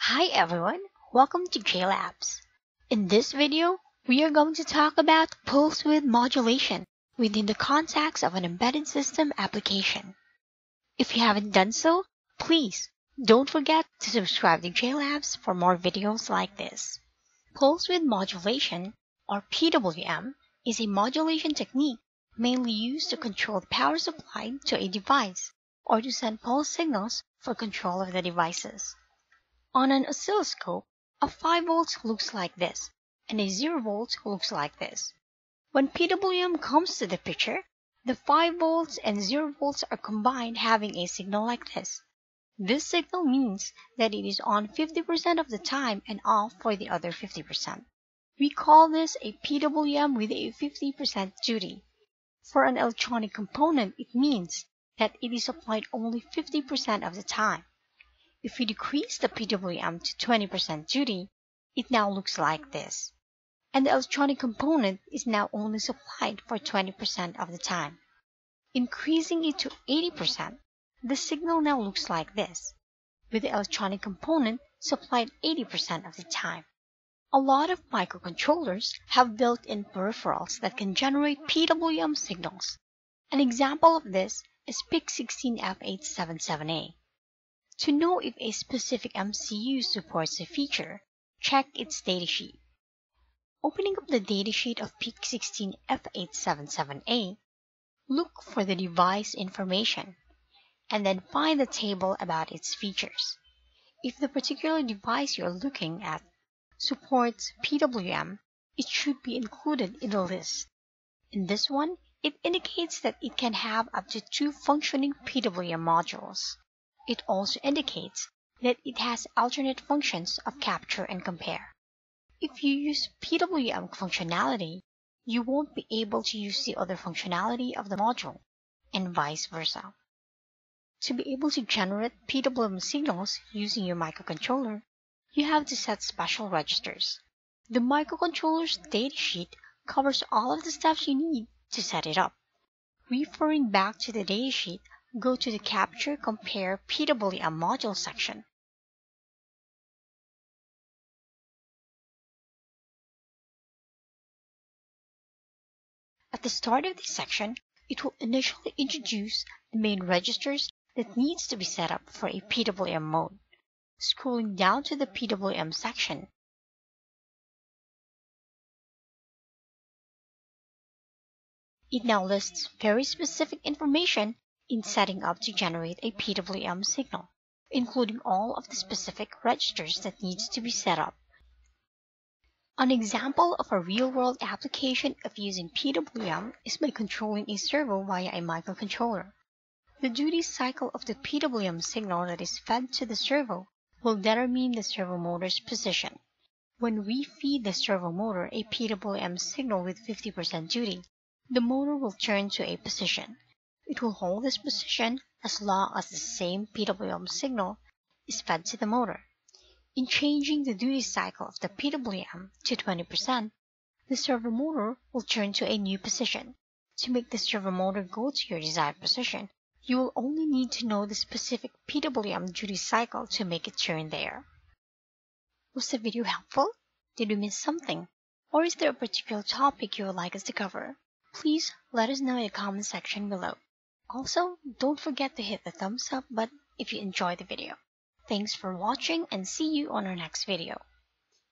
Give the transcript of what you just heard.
Hi everyone, welcome to JLabs. In this video, we are going to talk about pulse width modulation within the context of an embedded system application. If you haven't done so, please don't forget to subscribe to JLabs for more videos like this. Pulse width modulation, or PWM, is a modulation technique mainly used to control the power supply to a device or to send pulse signals for control of the devices. On an oscilloscope, a 5 volts looks like this, and a 0 volt looks like this. When PWM comes to the picture, the 5 volts and 0 volts are combined having a signal like this. This signal means that it is on 50% of the time and off for the other 50%. We call this a PWM with a 50% duty. For an electronic component, it means that it is applied only 50% of the time. If we decrease the PWM to 20% duty, it now looks like this. And the electronic component is now only supplied for 20% of the time. Increasing it to 80%, the signal now looks like this, with the electronic component supplied 80% of the time. A lot of microcontrollers have built-in peripherals that can generate PWM signals. An example of this is PIC16F877A. To know if a specific MCU supports a feature, check its datasheet. Opening up the datasheet of PIC16F877A, look for the device information, and then find the table about its features. If the particular device you're looking at supports PWM, it should be included in the list. In this one, it indicates that it can have up to 2 functioning PWM modules. It also indicates that it has alternate functions of capture and compare. If you use PWM functionality, you won't be able to use the other functionality of the module, and vice versa. To be able to generate PWM signals using your microcontroller, you have to set special registers. The microcontroller's datasheet covers all of the steps you need to set it up. Referring back to the datasheet, go to the Capture Compare PWM Module section. At the start of this section, it will initially introduce the main registers that needs to be set up for a PWM mode. Scrolling down to the PWM section, it now lists very specific information in setting up to generate a PWM signal, including all of the specific registers that needs to be set up. An example of a real-world application of using PWM is by controlling a servo via a microcontroller. The duty cycle of the PWM signal that is fed to the servo will determine the servo motor's position. When we feed the servo motor a PWM signal with 50% duty, the motor will turn to a position. It will hold this position as long as the same PWM signal is fed to the motor. In changing the duty cycle of the PWM to 20%, the servo motor will turn to a new position. To make the servo motor go to your desired position, you will only need to know the specific PWM duty cycle to make it turn there. Was the video helpful? Did we miss something? Or is there a particular topic you would like us to cover? Please let us know in the comment section below. Also, don't forget to hit the thumbs up button if you enjoyed the video. Thanks for watching and see you on our next video.